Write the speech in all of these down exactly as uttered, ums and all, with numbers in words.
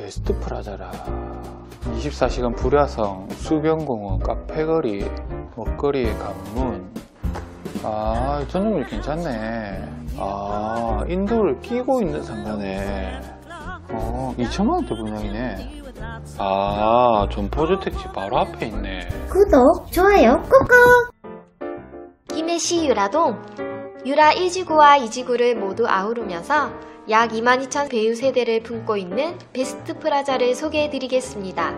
베스트 프라자라. 이십사 시간 불야성, 수변공원, 카페거리, 먹거리의 관문. 아, 전용률 괜찮네. 아, 인도를 끼고 있는 상가네. 어, 이천만 원대 분양이네. 아, 점포주택지 바로 앞에 있네. 구독, 좋아요 꾹꾹. 김해시 유라동. 유라 일 지구와 이 지구를 모두 아우르면서 약 이만 이천 배우 세대를 품고 있는 베스트 프라자를 소개해드리겠습니다.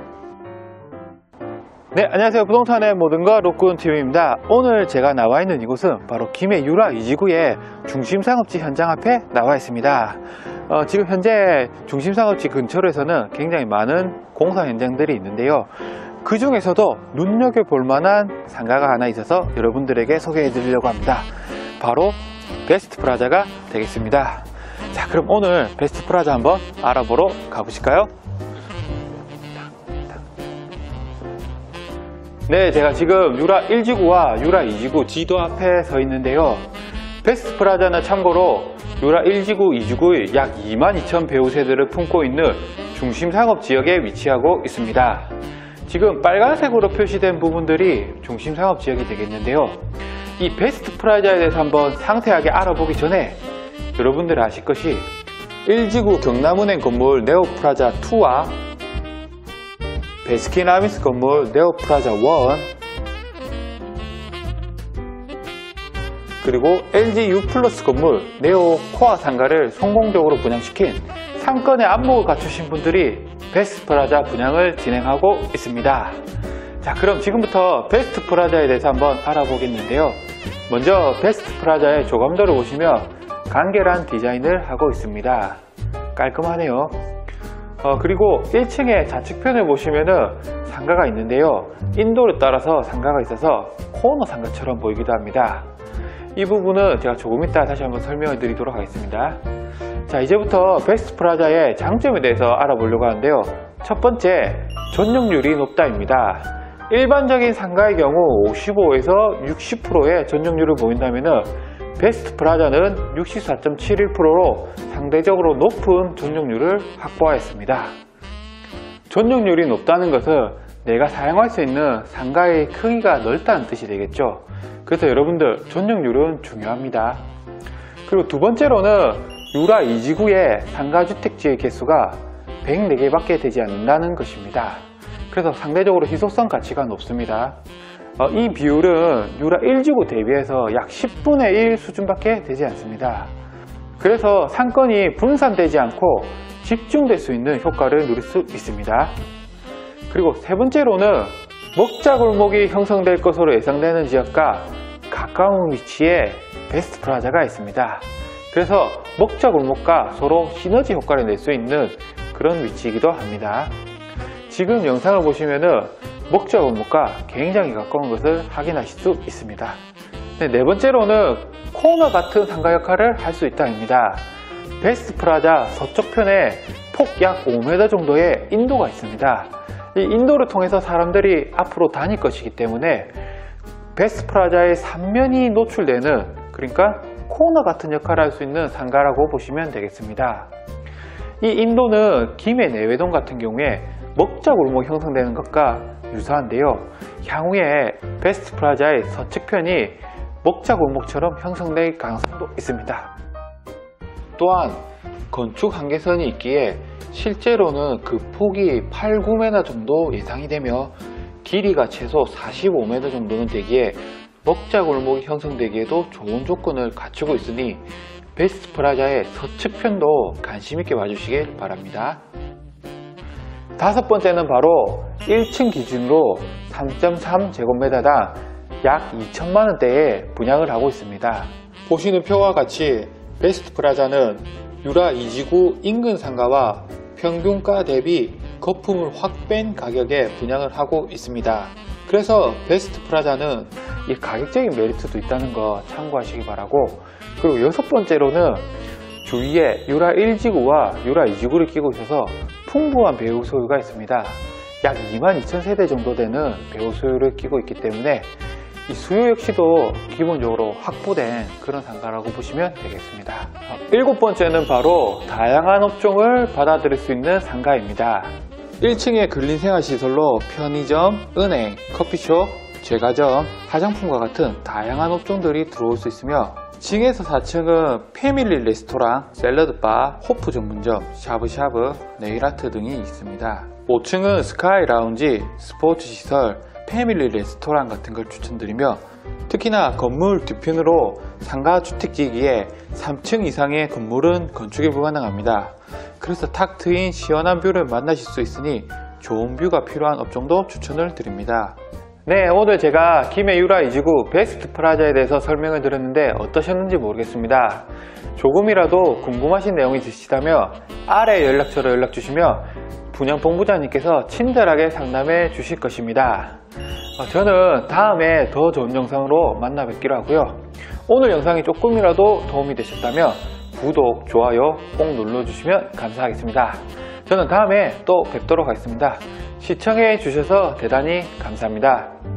네, 안녕하세요. 부동산의 모든 것 로꾸온티비입니다. 오늘 제가 나와 있는 이곳은 바로 김해 유라 이 지구의 중심상업지 현장 앞에 나와 있습니다. 어, 지금 현재 중심상업지 근처에서는 굉장히 많은 공사 현장들이 있는데요. 그 중에서도 눈여겨볼 만한 상가가 하나 있어서 여러분들에게 소개해 드리려고 합니다. 바로 베스트 프라자가 되겠습니다. 자, 그럼 오늘 베스트 프라자 한번 알아보러 가보실까요? 네, 제가 지금 유라 일 지구와 유라 이 지구 지도 앞에 서 있는데요. 베스트 프라자는 참고로 유라 일 지구, 이 지구의 약 이만 이천 배우 세대를 품고 있는 중심 상업 지역에 위치하고 있습니다. 지금 빨간색으로 표시된 부분들이 중심 상업 지역이 되겠는데요. 이 베스트 프라자에 대해서 한번 상세하게 알아보기 전에 여러분들 아실 것이 일 지구 경남은행 건물 네오프라자 이와 베스킨라빈스 건물 네오프라자 일, 그리고 엘지 U 플러스 건물 네오코아 상가를 성공적으로 분양시킨 상권의 안목을 갖추신 분들이 베스트 프라자 분양을 진행하고 있습니다. 자, 그럼 지금부터 베스트 프라자에 대해서 한번 알아보겠는데요. 먼저 베스트 프라자의 조감도를 보시면 간결한 디자인을 하고 있습니다. 깔끔하네요. 어, 그리고 일 층의 좌측편을 보시면은 상가가 있는데요. 인도를 따라서 상가가 있어서 코너 상가처럼 보이기도 합니다. 이 부분은 제가 조금 이따 다시 한번 설명을 드리도록 하겠습니다. 자, 이제부터 베스트 프라자의 장점에 대해서 알아보려고 하는데요. 첫 번째, 전용률이 높다입니다. 일반적인 상가의 경우 오십오에서 육십 퍼센트의 전용률을 보인다면은 베스트 프라자는 육십사 점 칠일 퍼센트로 상대적으로 높은 전용률을 확보하였습니다. 전용률이 높다는 것은 내가 사용할 수 있는 상가의 크기가 넓다는 뜻이 되겠죠. 그래서 여러분들 전용률은 중요합니다. 그리고 두 번째로는 유라 이 지구의 상가주택지의 개수가 백사 개밖에 되지 않는다는 것입니다. 그래서 상대적으로 희소성 가치가 높습니다. 어, 이 비율은 유라 일 지구 대비해서 약 십분의 일 수준밖에 되지 않습니다. 그래서 상권이 분산되지 않고 집중될 수 있는 효과를 누릴 수 있습니다. 그리고 세 번째로는 먹자골목이 형성될 것으로 예상되는 지역과 가까운 위치에 베스트 프라자가 있습니다. 그래서 먹자골목과 서로 시너지 효과를 낼 수 있는 그런 위치이기도 합니다. 지금 영상을 보시면은 먹자골목과 굉장히 가까운 것을 확인하실 수 있습니다. 네, 네 번째로는 코너 같은 상가 역할을 할 수 있다입니다. 베스트 프라자 서쪽편에 폭 약 오 미터 정도의 인도가 있습니다. 이 인도를 통해서 사람들이 앞으로 다닐 것이기 때문에 베스트 프라자의 삼면이 노출되는, 그러니까 코너 같은 역할을 할 수 있는 상가라고 보시면 되겠습니다. 이 인도는 김해 내외동 같은 경우에 먹자골목 형성되는 것과 유사한데요. 향후에 베스트 프라자의 서측편이 먹자골목처럼 형성될 가능성도 있습니다. 또한 건축 한계선이 있기에 실제로는 그 폭이 팔, 구 미터 정도 예상이 되며 길이가 최소 사십오 미터 정도는 되기에 먹자골목이 형성되기에도 좋은 조건을 갖추고 있으니 베스트 프라자의 서측편도 관심 있게 봐주시길 바랍니다. 다섯 번째는 바로 일 층 기준으로 삼 점 삼 제곱미터당 약 이천만 원대에 분양을 하고 있습니다. 보시는 표와 같이 베스트 프라자는 유라 이 지구 인근 상가와 평균가 대비 거품을 확 뺀 가격에 분양을 하고 있습니다. 그래서 베스트 프라자는 이 가격적인 메리트도 있다는 거 참고하시기 바라고, 그리고 여섯 번째로는 주위에 유라 일 지구와 유라 이 지구를 끼고 있어서 풍부한 배우 소유가 있습니다. 약 이만 이천 세대 정도 되는 배우 소유를 끼고 있기 때문에 이 수요 역시도 기본적으로 확보된 그런 상가라고 보시면 되겠습니다. 일곱 번째는 바로 다양한 업종을 받아들일 수 있는 상가입니다. 일 층의 근린 생활시설로 편의점, 은행, 커피숍, 제과점, 화장품과 같은 다양한 업종들이 들어올 수 있으며 층에서 사 층은 패밀리 레스토랑, 샐러드바, 호프 전문점, 샤브샤브, 네일아트 등이 있습니다. 오 층은 스카이 라운지, 스포츠 시설, 패밀리 레스토랑 같은 걸 추천드리며 특히나 건물 뒤편으로 상가 주택지기에 삼 층 이상의 건물은 건축이 불가능합니다. 그래서 탁 트인 시원한 뷰를 만나실 수 있으니 좋은 뷰가 필요한 업종도 추천을 드립니다. 네, 오늘 제가 김해 유라 이지구 베스트 프라자에 대해서 설명을 드렸는데 어떠셨는지 모르겠습니다. 조금이라도 궁금하신 내용이 있으시다면 아래 연락처로 연락 주시면 분양본부장님께서 친절하게 상담해 주실 것입니다. 저는 다음에 더 좋은 영상으로 만나 뵙기로 하고요. 오늘 영상이 조금이라도 도움이 되셨다면 구독, 좋아요 꼭 눌러주시면 감사하겠습니다. 저는 다음에 또 뵙도록 하겠습니다. 시청해 주셔서 대단히 감사합니다.